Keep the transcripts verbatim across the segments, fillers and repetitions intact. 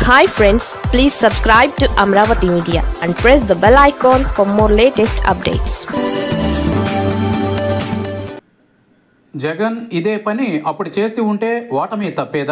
Hi friends, please subscribe to Amravati Media and press the bell icon for more latest updates. Jagan ఇదే పని అప్పుడు చేసి ఉంటే ఓటమి తప్పేదా?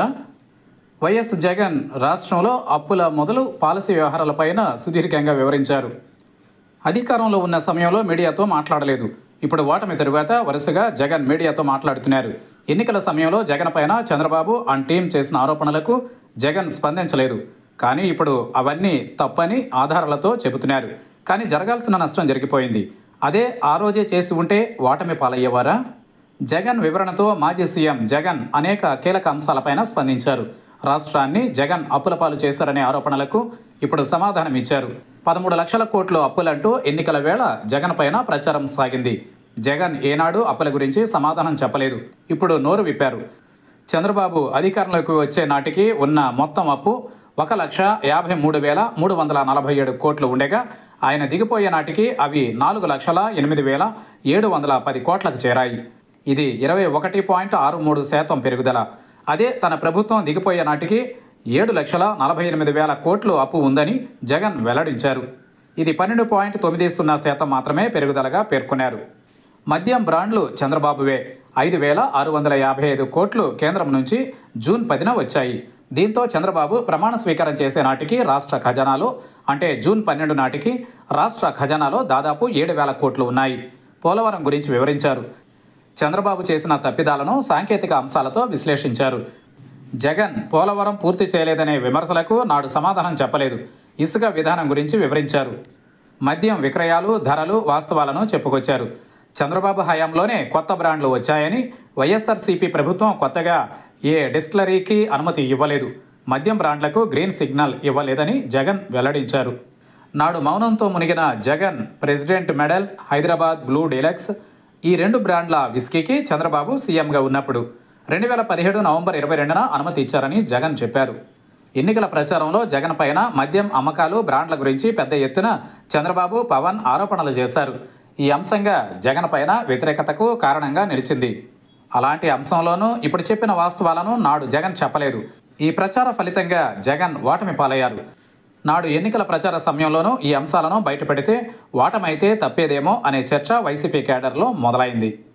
వైఎస్ జగన్ రాష్ట్రంలో అప్పుల మొదలు పాలసీ వ్యవహారాలపైన సుదీర్ఘంగా వివరించారు. అధికారంలో ఉన్న సమయంలో మీడియాతో మాట్లాడలేదు. ఇప్పుడు ఓటమి తరువాత వరుసగా జగన్ మీడియాతో మాట్లాడుతున్నారు. ఎన్నికల సమయంలో జగన్ పైన చంద్రబాబు అండ్ టీం చేసిన ఆరోపణలకు జగన్ స్పందించలేదు. కానీ ఇప్పుడు అవన్నీ తప్పని ఆధారాలతో చెబుతున్నారు. కానీ జరగాల్సిన నష్టం జరిగిపోయింది. అదే ఆ రోజే చేసి ఉంటే ఓటమి పాలయ్యేవారా? జగన్ వివరణతో మాజీ సీఎం జగన్ అనేక కీలక అంశాలపైన స్పందించారు. రాష్ట్రాన్ని జగన్ అప్పుల పాలు చేశారనే ఆరోపణలకు ఇప్పుడు సమాధానం ఇచ్చారు. పదమూడు లక్షల కోట్లు అప్పులంటూ ఎన్నికల వేళ జగన్ పైన ప్రచారం సాగింది. జగన్ ఏనాడు అప్పుల గురించి సమాధానం చెప్పలేదు. ఇప్పుడు నోరు విప్పారు. చంద్రబాబు అధికారంలోకి వచ్చే నాటికి ఉన్న మొత్తం అప్పు ఒక లక్ష యాభై మూడు వేల మూడు వందల నలభై ఏడు కోట్లు ఉండగా ఆయన దిగిపోయే నాటికి అవి నాలుగు లక్షల ఎనిమిది వేల ఏడు వందల పది కోట్లకు చేరాయి. ఇది ఇరవై ఒకటి పాయింట్ ఆరు మూడు శాతం పెరుగుదల. అదే తన ప్రభుత్వం దిగిపోయే నాటికి ఏడు లక్షల నలభై ఎనిమిది వేల కోట్లు అప్పు ఉందని జగన్ వెల్లడించారు. ఇది పన్నెండు పాయింట్ తొమ్మిది సున్నా శాతం మాత్రమే పెరుగుదలగా పేర్కొన్నారు. మద్యం బ్రాండ్లు చంద్రబాబువే. ఐదు వేల ఆరు వందల యాభై ఐదు కోట్లు కేంద్రం నుంచి జూన్ పదిన వచ్చాయి. దీంతో చంద్రబాబు ప్రమాణ స్వీకారం చేసే నాటికి రాష్ట్ర ఖజానాలో అంటే జూన్ పన్నెండు నాటికి రాష్ట్ర ఖజానాలో దాదాపు ఏడు వేల కోట్లు ఉన్నాయి. పోలవరం గురించి వివరించారు. చంద్రబాబు చేసిన తప్పిదాలను సాంకేతిక అంశాలతో విశ్లేషించారు. జగన్ పోలవరం పూర్తి చేయలేదనే విమర్శలకు నాడు సమాధానం చెప్పలేదు. ఇసుక విధానం గురించి వివరించారు. మద్యం విక్రయాలు, ధరలు, వాస్తవాలను చెప్పుకొచ్చారు. చంద్రబాబు హయాంలోనే కొత్త బ్రాండ్లు వచ్చాయని, వైఎస్ఆర్సీపీ ప్రభుత్వం కొత్తగా ఏ డిస్టిలరీకి అనుమతి ఇవ్వలేదు, మద్యం బ్రాండ్లకు గ్రీన్ సిగ్నల్ ఇవ్వలేదని జగన్ వెల్లడించారు. నాడు మౌనంతో మునిగిన Jagan president medal, Hyderabad blue deluxe ఈ రెండు బ్రాండ్ల విస్కీకి చంద్రబాబు సీఎంగా ఉన్నప్పుడు రెండు వేల పదిహేడు నవంబర్ ఇరవై రెండున అనుమతి ఇచ్చారని జగన్ చెప్పారు. ఎన్నికల ప్రచారంలో జగన్ పైన మద్యం అమ్మకాలు, బ్రాండ్ల గురించి పెద్ద ఎత్తున చంద్రబాబు, పవన్ ఆరోపణలు చేశారు. ఈ అంశంగా జగన్ పైన వ్యతిరేకతకు కారణంగా నిలిచింది. అలాంటి అంశంలోనూ ఇప్పుడు చెప్పిన వాస్తవాలను నాడు జగన్ చెప్పలేదు. ఈ ప్రచార ఫలితంగా జగన్ ఓటమి పాలయ్యారు. నాడు ఎన్నికల ప్రచార సమయంలోనూ ఈ అంశాలను బయటపెడితే ఓటమైతే తప్పేదేమో అనే చర్చ వైసీపీ కేడర్లో మొదలైంది.